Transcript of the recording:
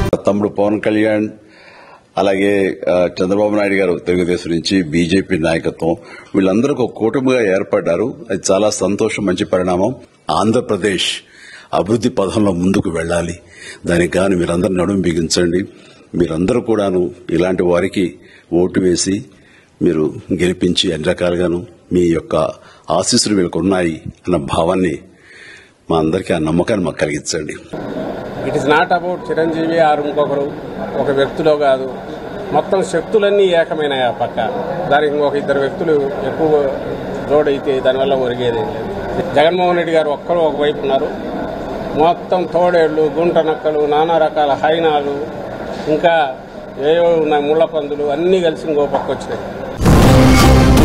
తమ్ముడు పవన్ కళ్యాణ్ అలాగే చంద్రబాబు నాయుడు గారు తెలుగుదేశం నుంచి బీజేపీ నాయకత్వం వీళ్ళందరూ ఒక కూటమిగా ఏర్పడ్డారు. అది చాలా సంతోషం, మంచి పరిణామం. ఆంధ్రప్రదేశ్ అభివృద్ది పథంలో ముందుకు వెళ్లాలి. దానికి గాను మీరందరూ నడుం బిగించండి. మీరందరూ కూడాను ఇలాంటి వారికి ఓటు వేసి మీరు గెలిపించి అన్ని రకాలుగాను మీ యొక్క ఆశీస్సులు వీళ్ళకు ఉన్నాయి అన్న భావాన్ని మా అందరికీ ఆ నమ్మకాన్ని మాకు కలిగించండి. It is not about Chiranjeevi or ఇంకొకరు ఒక వ్యక్తిలో కాదు, మొత్తం శక్తులన్నీ ఏకమైనాయి. ఆ పక్క దానికి ఇంకొక ఇద్దరు వ్యక్తులు ఎక్కువ జోడైతే దానివల్ల ఒరిగేది. జగన్మోహన్ రెడ్డి గారు ఒక్కరు ఒకవైపు ఉన్నారు, మొత్తం తోడేళ్లు, గుంట నక్కలు, నానా రకాల హైనాలు, ఇంకా ఏవో ఉన్నాయి ముళ్ల పందులు అన్నీ కలిసి ఇంకో పక్క వచ్చినాయి.